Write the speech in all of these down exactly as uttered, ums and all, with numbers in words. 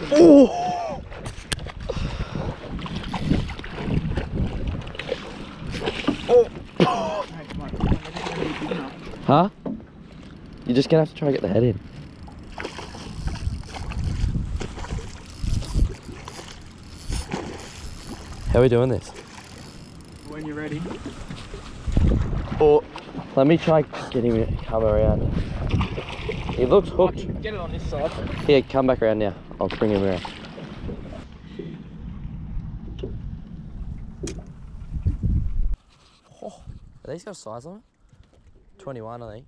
Oh! Oh! Huh? You're just gonna have to try and get the head in. How are we doing this? When you're ready. Oh, let me try getting him to come around. He looks hooked. I can get it on this side. Here, come back around now. I'll bring him around. Oh, are these got a size on it? twenty-one, I think.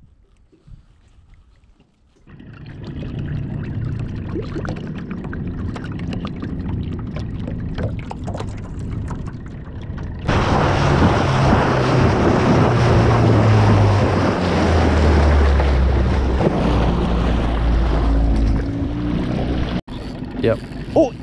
Yep. Oh!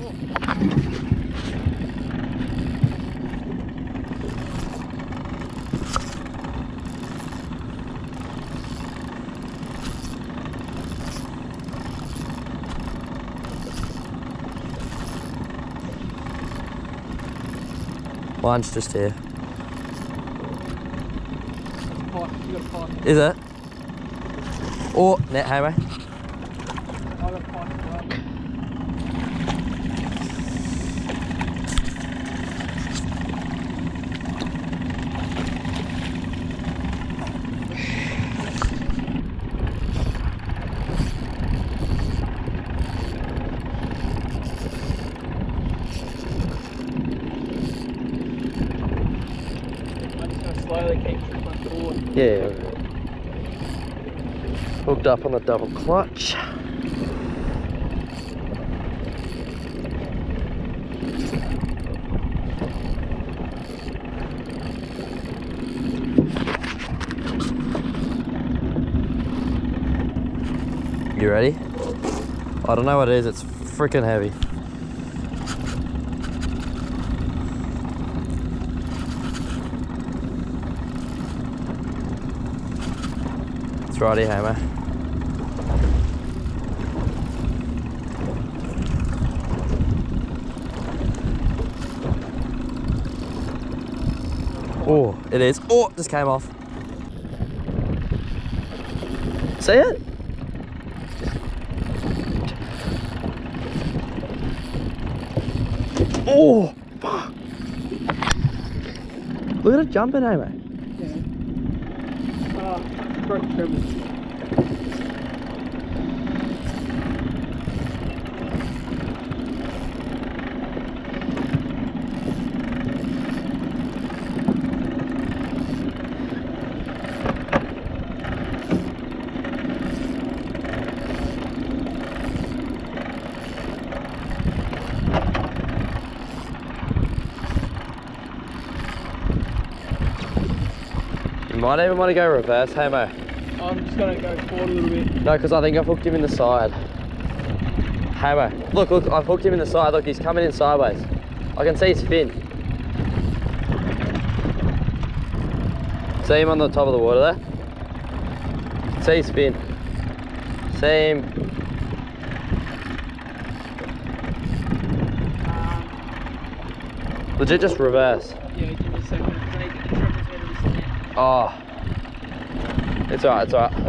Mine's just here. Pipe, you got a pipe. Is it? Oh, net hammer. I got a pipe as well. Slowly keep tripping forward. Yeah. Hooked up on the double clutch. You ready? I don't know what it is, it's freaking heavy. It's righty, hammer. Oh, it is. Oh, just came off. See it? Oh, fuck. Look at it jumping, eh, mate? Yeah. Ah, broke the treble. You might even want to go reverse, hey mate. I'm just gonna go forward a little bit. No, because I think I've hooked him in the side. Hey mate, look, look, I've hooked him in the side. Look, he's coming in sideways. I can see his fin. See him on the top of the water there? See his fin. See him. Um, Legit just reverse. yeah, give me a second. I need to get the treble's head of this net. Oh. It's alright, it's alright.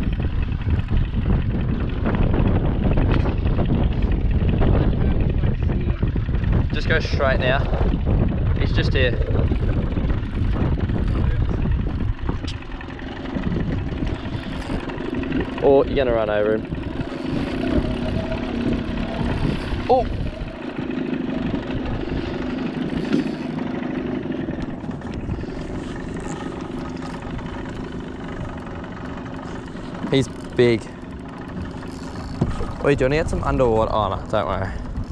Just go straight now. He's just here. Or you're gonna run over him. Oh! He's big. Wait, do you want to get some underwater? Oh no, don't worry.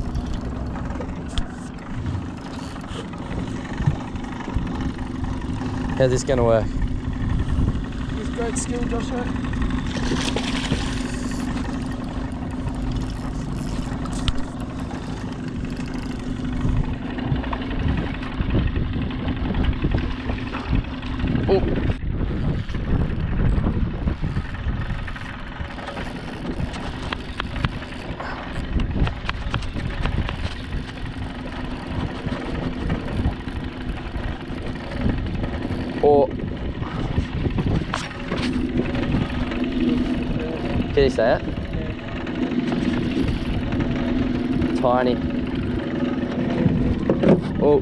How's this gonna work? With great skill, Joshua. Oh. Can you say it? Yeah. Tiny. Oh.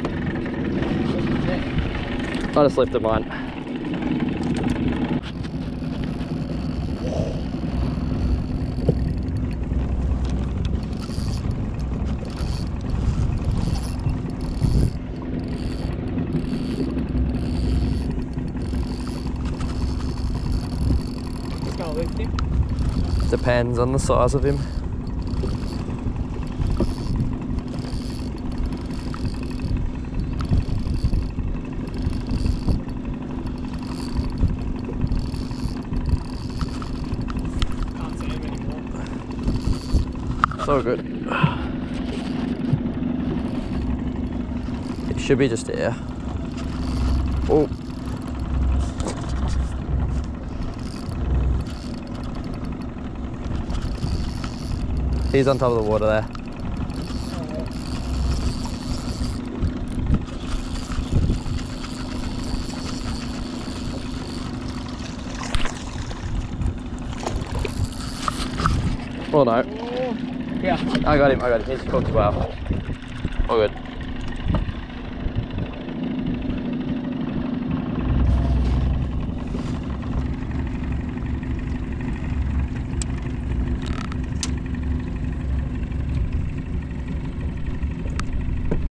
I just lifted mine. Just gonna lift him. Depends on the size of him. So good. It should be just here. Oh. He's on top of the water there. Oh no. Yeah. I got him, I got him. He's cooked well. All good.